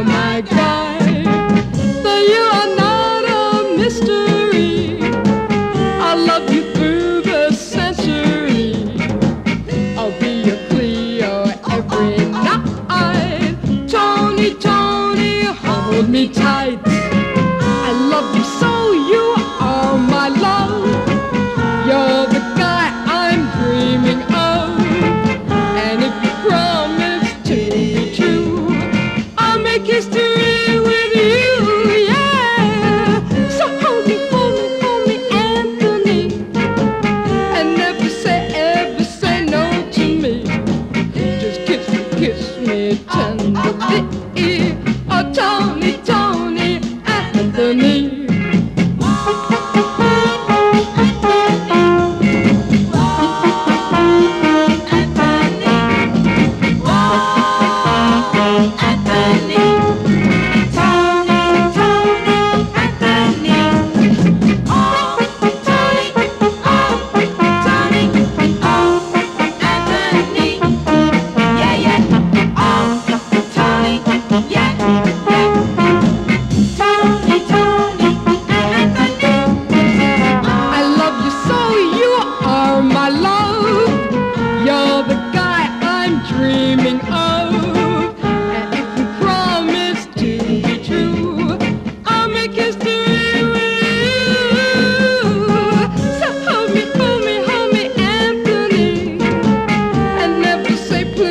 are my guy. Though you are not a mystery, I love you through the century. I'll be your Cleo every night. Tony, Tony, hold me tight. I love you so, you are my love. You're the guy I'm dreaming of. And if you promise to be true, I'll make history with you, yeah. So hold me, Anthony, and never say no to me. Just kiss me tenderly. Oh, Tony, Tony, Anthony.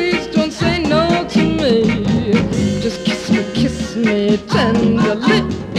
Kiss me tenderly.